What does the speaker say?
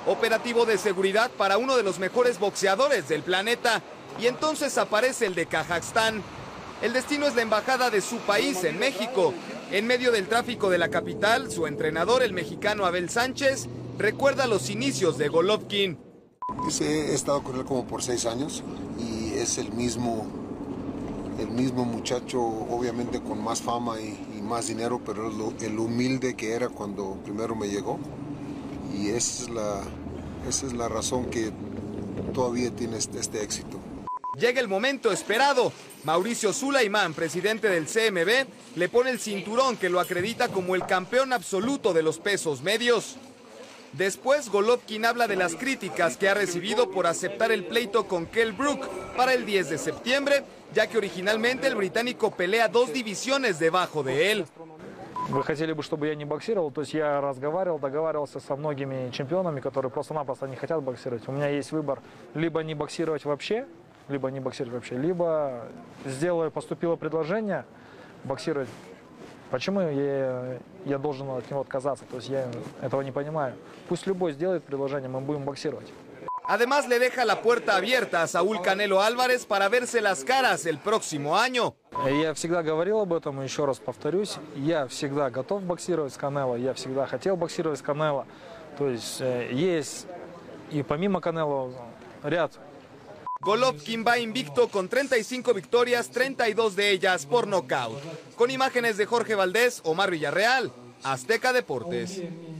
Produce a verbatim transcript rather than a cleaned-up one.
Operativo de seguridad para uno de los mejores boxeadores del planeta. Y entonces aparece el de Kazajstán. El destino es la embajada de su país en México. En medio del tráfico de la capital, su entrenador, el mexicano Abel Sánchez, recuerda los inicios de Golovkin. He estado con él como por seis años y es el mismo, el mismo muchacho, obviamente con más fama y, y más dinero, pero lo, el humilde que era cuando primero me llegó. Y esa es la, esa es la razón que todavía tiene este, este éxito. Llega el momento esperado. Mauricio Sulaimán, presidente del C M B, le pone el cinturón que lo acredita como el campeón absoluto de los pesos medios. Después, Golovkin habla de las críticas que ha recibido por aceptar el pleito con Kell Brook para el diez de septiembre, ya que originalmente el británico pelea dos divisiones debajo de él. Вы хотели бы, чтобы я не боксировал, то есть я разговаривал, договаривался со многими чемпионами, которые просто-напросто не хотят боксировать. У меня есть выбор либо не боксировать вообще, либо не боксировать вообще, либо сделаю, поступило предложение боксировать. Почему я, я должен от него отказаться? То есть я этого не понимаю. Пусть любой сделает предложение, мы будем боксировать. Además, le deja la puerta abierta a Saúl Canelo Álvarez para verse las caras el próximo año. Я всегда говорил об этом, и еще раз повторюсь, я всегда готов боксировать с Канело, я всегда хотел боксировать с Канело. То есть есть и помимо Канело ряд. Golovkin va invicto con treinta y cinco victorias, treinta y dos de ellas por nocaut. Con imágenes de Jorge Valdés, Omar Villarreal, Azteca Deportes.